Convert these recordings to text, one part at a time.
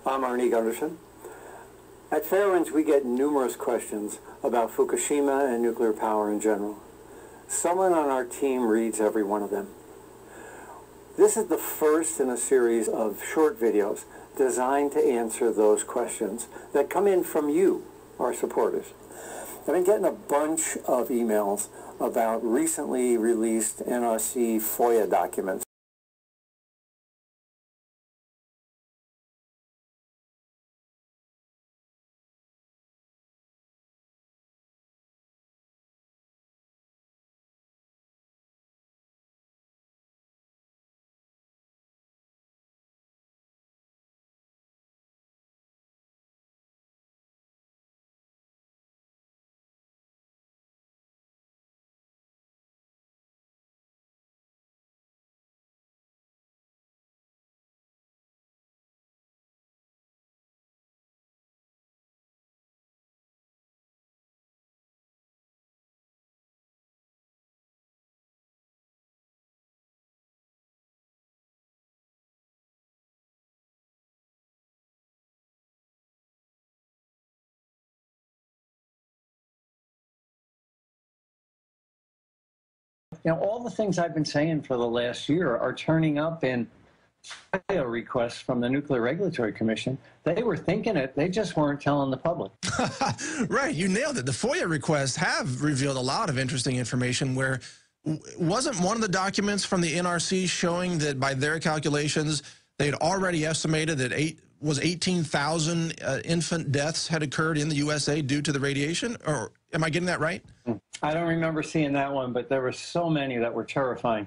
I'm Arnie Gundersen. At Fairwinds, we get numerous questions about Fukushima and nuclear power in general. Someone on our team reads every one of them. This is the first in a series of short videos designed to answer those questions that come in from you, our supporters. I've been getting a bunch of emails about recently released NRC FOIA documents. You know, all the things I've been saying for the last year are turning up in FOIA requests from the Nuclear Regulatory Commission. They were thinking it, they just weren't telling the public. Right, you nailed it. The FOIA requests have revealed a lot of interesting information where wasn't one of the documents from the NRC showing that by their calculations, they had already estimated that 18,000 infant deaths had occurred in the USA due to the radiation? Or am I getting that right? I don't remember seeing that one, but there were so many that were terrifying.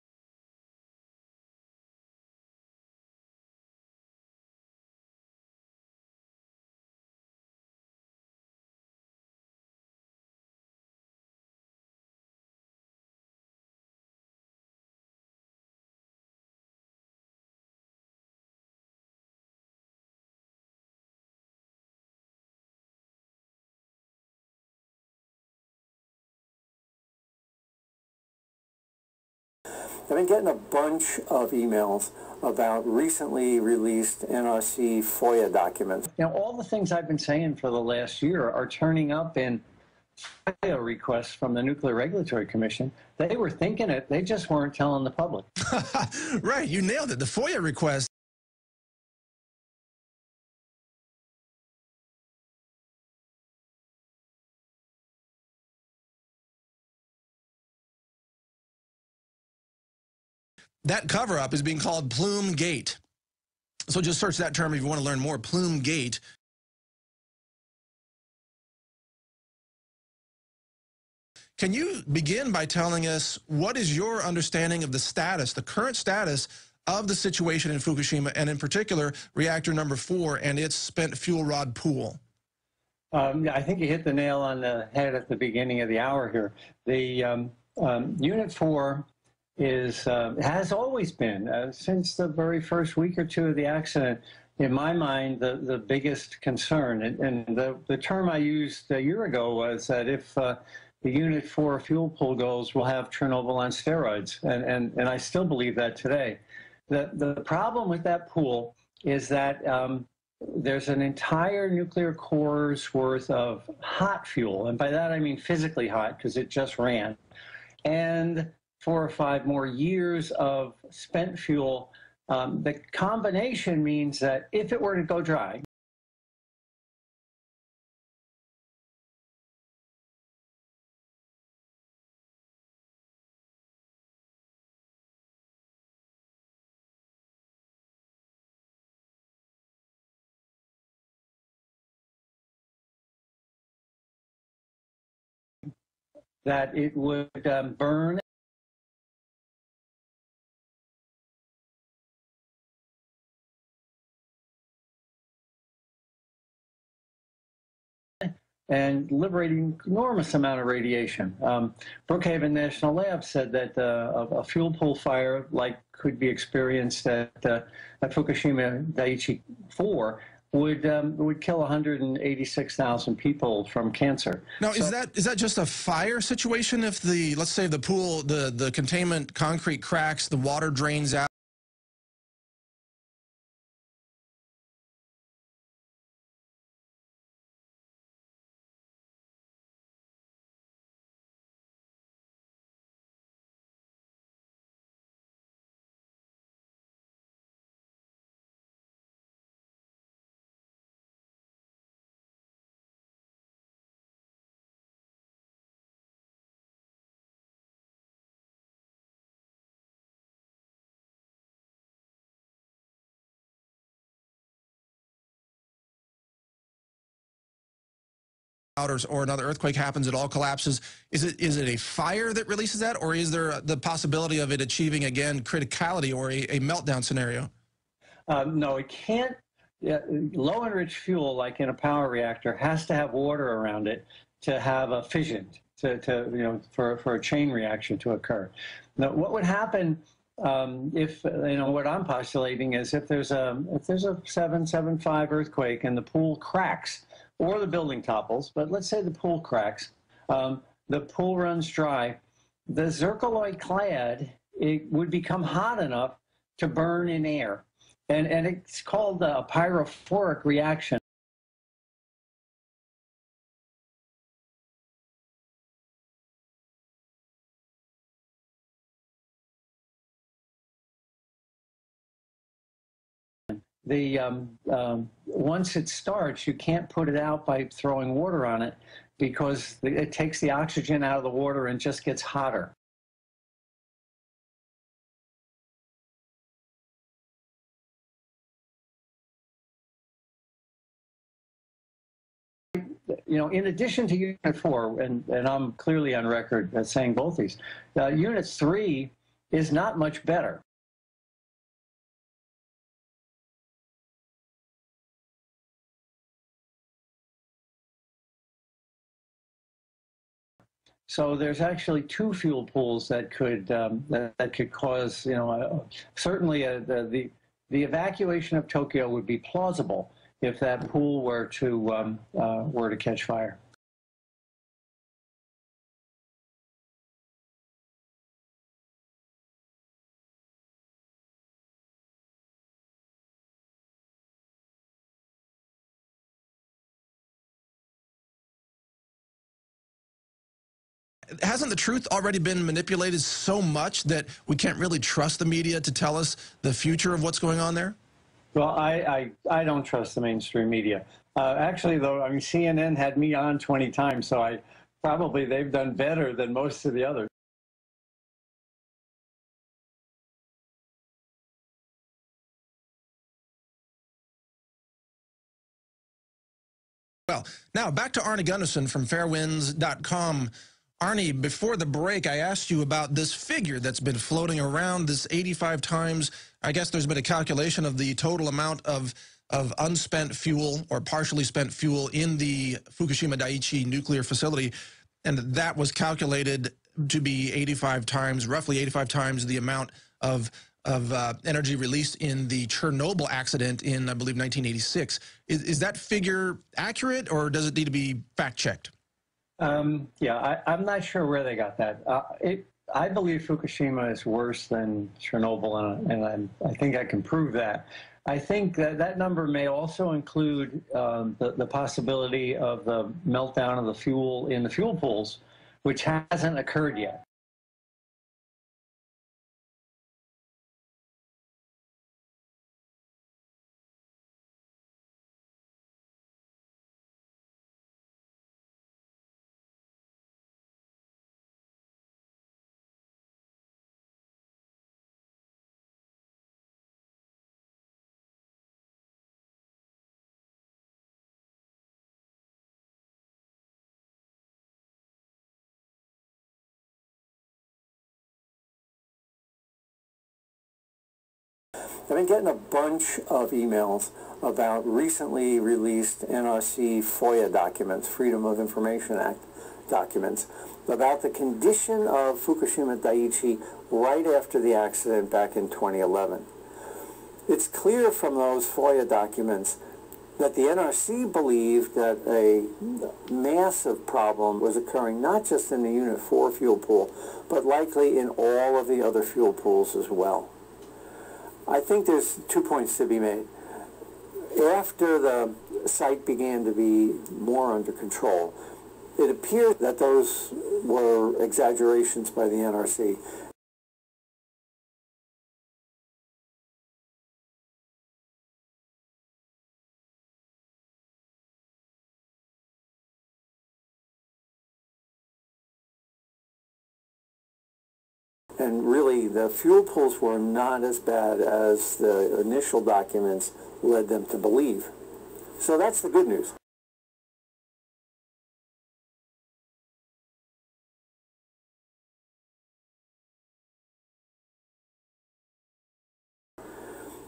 I've been getting a bunch of emails about recently released NRC FOIA documents. You know, all the things I've been saying for the last year are turning up in FOIA requests from the Nuclear Regulatory Commission. They were thinking it, they just weren't telling the public. Right, you nailed it. The FOIA request. That cover-up is being called Plume-Gate. So just search that term if you want to learn more. Plume-Gate. Can you begin by telling us what is your understanding of the status, the current status of the situation in Fukushima, and in particular, reactor number 4 and its spent fuel rod pool? I think you hit the nail on the head at the beginning of the hour here. The Unit 4 has always been, since the very first week or two of the accident, in my mind, the biggest concern. And the term I used a year ago was that if the Unit 4 fuel pool goes, we'll have Chernobyl on steroids. And I still believe that today. The problem with that pool is that there's an entire nuclear core's worth of hot fuel. And by that, I mean physically hot, because it just ran. And 4 or 5 more years of spent fuel. The combination means that if it were to go dry, that it would burn and liberating enormous amount of radiation. Brookhaven National Lab said that a fuel pool fire like could be experienced at Fukushima Daiichi 4 would kill 186,000 people from cancer. Now, is that just a fire situation? If let's say the pool, the containment concrete cracks, the water drains out. or another earthquake happens, it all collapses. Is it a fire that releases that, or is there the possibility of it achieving, again, criticality or a meltdown scenario? No, it can't. Low enriched fuel, like in a power reactor, has to have water around it to have a fission, for a chain reaction to occur. Now, what would happen if, what I'm postulating is if there's a 7.5 earthquake and the pool cracks, or the building topples, but let's say the pool cracks, the pool runs dry, the zircaloy clad, it would become hot enough to burn in air. And it's called a pyrophoric reaction. Once it starts, you can't put it out by throwing water on it because it takes the oxygen out of the water and just gets hotter. In addition to Unit 4, and I'm clearly on record as saying both these, Unit 3 is not much better. So there's actually 2 fuel pools that could cause, certainly the evacuation of Tokyo would be plausible if that pool were to catch fire. Hasn't the truth already been manipulated so much that we can't really trust the media to tell us the future of what's going on there? Well, I don't trust the mainstream media. Actually, though, I mean, CNN had me on 20 times, so they've done better than most of the others. Well, now back to Arnie Gundersen from fairwinds.com. Arnie, before the break, I asked you about this figure that's been floating around, this 85 times. I guess there's been a calculation of the total amount of unspent fuel or partially spent fuel in the Fukushima Daiichi nuclear facility, and that was calculated to be 85 times, roughly 85 times the amount of energy released in the Chernobyl accident in, I believe, 1986. Is that figure accurate, or does it need to be fact-checked? Yeah, I'm not sure where they got that. I believe Fukushima is worse than Chernobyl, and I think I can prove that. I think that number may also include the possibility of the meltdown of the fuel in the fuel pools, which hasn't occurred yet. I've been getting a bunch of emails about recently released NRC FOIA documents, Freedom of Information Act documents, about the condition of Fukushima Daiichi right after the accident back in 2011. It's clear from those FOIA documents that the NRC believed that a massive problem was occurring not just in the Unit 4 fuel pool, but likely in all of the other fuel pools as well. I think there's 2 points to be made. After the site began to be more under control, it appeared that those were exaggerations by the NRC. And really, the fuel pools were not as bad as the initial documents led them to believe. So that's the good news.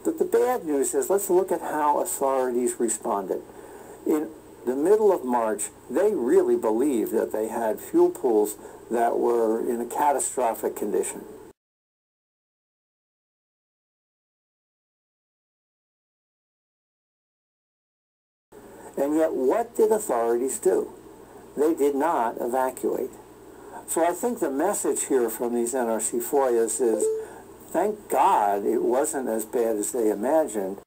But the bad news is, let's look at how authorities responded. In the middle of March, they really believed that they had fuel pools that were in a catastrophic condition. And yet, what did authorities do? They did not evacuate. So I think the message here from these NRC FOIAs is, thank God it wasn't as bad as they imagined.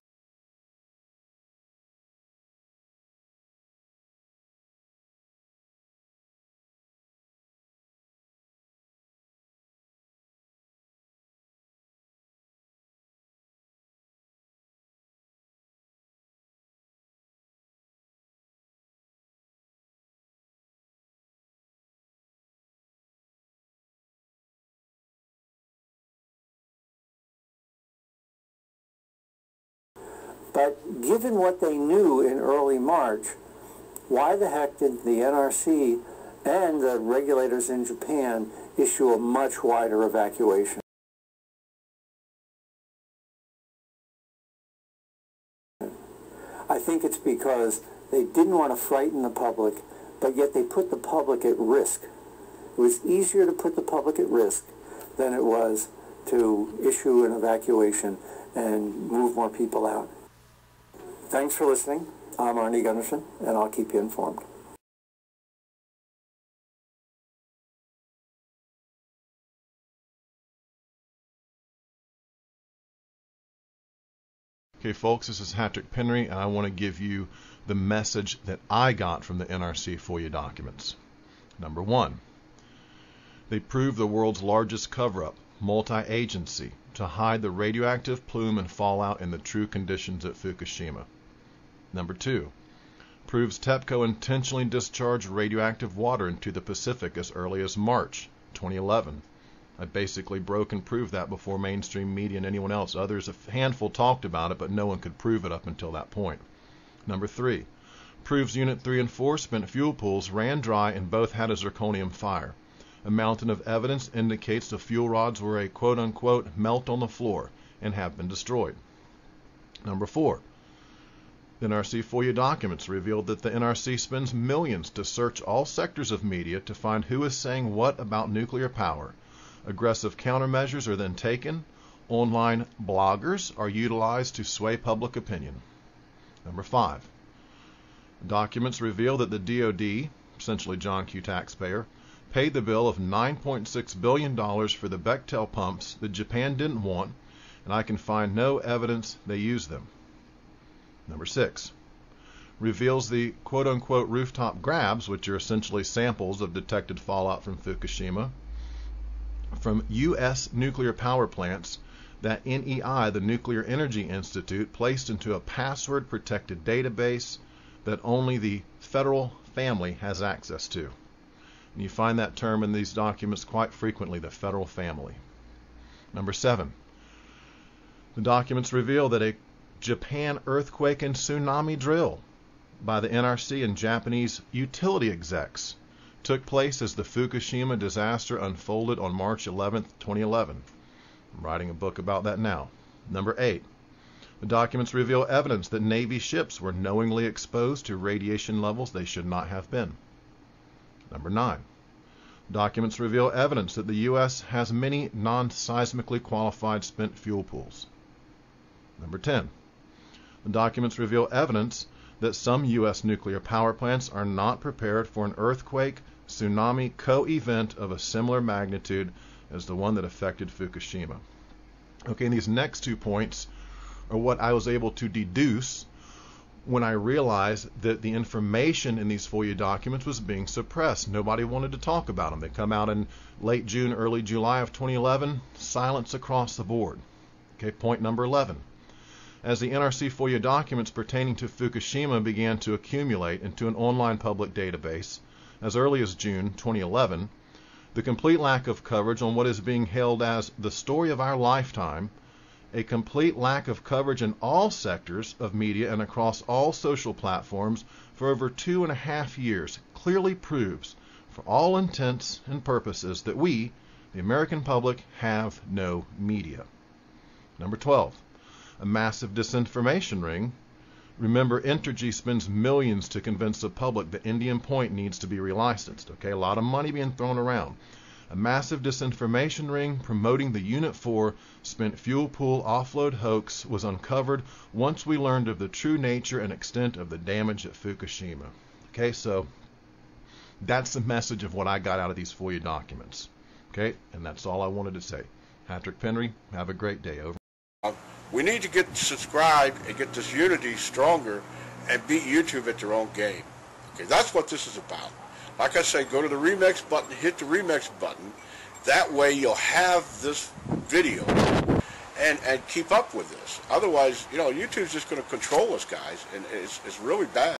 But given what they knew in early March, why the heck did the NRC and the regulators in Japan issue a much wider evacuation? I think it's because they didn't want to frighten the public, but yet they put the public at risk. It was easier to put the public at risk than it was to issue an evacuation and move more people out. Thanks for listening. I'm Arnie Gundersen, and I'll keep you informed. Okay, folks, this is HatrickPenry, and I want to give you the message that I got from the NRC FOIA documents. Number one, they proved the world's largest cover-up, multi-agency, to hide the radioactive plume and fallout in the true conditions at Fukushima. Number two, proves TEPCO intentionally discharged radioactive water into the Pacific as early as March 2011. I basically broke and proved that before mainstream media and anyone else. Others, a handful, talked about it, but no one could prove it up until that point. Number three, proves Unit 3 and 4 spent fuel pools ran dry and both had a zirconium fire. A mountain of evidence indicates the fuel rods were a quote-unquote melt on the floor and have been destroyed. Number four, the NRC FOIA documents revealed that the NRC spends millions to search all sectors of media to find who is saying what about nuclear power. Aggressive countermeasures are then taken. Online bloggers are utilized to sway public opinion. Number five, documents reveal that the DoD, essentially John Q. taxpayer, paid the bill of $9.6 billion for the Bechtel pumps that Japan didn't want, and I can find no evidence they used them. Number six, reveals the quote-unquote rooftop grabs, which are essentially samples of detected fallout from Fukushima, from U.S. nuclear power plants that NEI, the Nuclear Energy Institute, placed into a password-protected database that only the federal family has access to. And you find that term in these documents quite frequently, the federal family. Number seven, the documents reveal that a Japan earthquake and tsunami drill by the NRC and Japanese utility execs took place as the Fukushima disaster unfolded on March 11, 2011. I'm writing a book about that now. Number eight, the documents reveal evidence that Navy ships were knowingly exposed to radiation levels they should not have been. Number nine, documents reveal evidence that the U.S. has many non-seismically qualified spent fuel pools. Number 10, the documents reveal evidence that some U.S. nuclear power plants are not prepared for an earthquake, tsunami co-event of a similar magnitude as the one that affected Fukushima. Okay, and these next 2 points are what I was able to deduce when I realized that the information in these FOIA documents was being suppressed. Nobody wanted to talk about them. They come out in late June, early July of 2011, silence across the board. Okay, point number 11. As the NRC FOIA documents pertaining to Fukushima began to accumulate into an online public database as early as June 2011, the complete lack of coverage on what is being hailed as the story of our lifetime, a complete lack of coverage in all sectors of media and across all social platforms for over 2.5 years, clearly proves, for all intents and purposes, that we, the American public, have no media. Number 12. a massive disinformation ring. Remember, Entergy spends millions to convince the public that Indian Point needs to be relicensed. Okay, a lot of money being thrown around. A massive disinformation ring promoting the Unit 4 spent fuel pool offload hoax was uncovered once we learned of the true nature and extent of the damage at Fukushima. Okay, so that's the message of what I got out of these FOIA documents. Okay, and that's all I wanted to say. HatrickPenry, have a great day. Over. We need to get subscribed and get this unity stronger and beat YouTube at their own game. Okay, that's what this is about. Like I say, go to the remix button, hit the remix button. That way you'll have this video and keep up with this. Otherwise, you know, YouTube's just going to control us, guys, and it's really bad.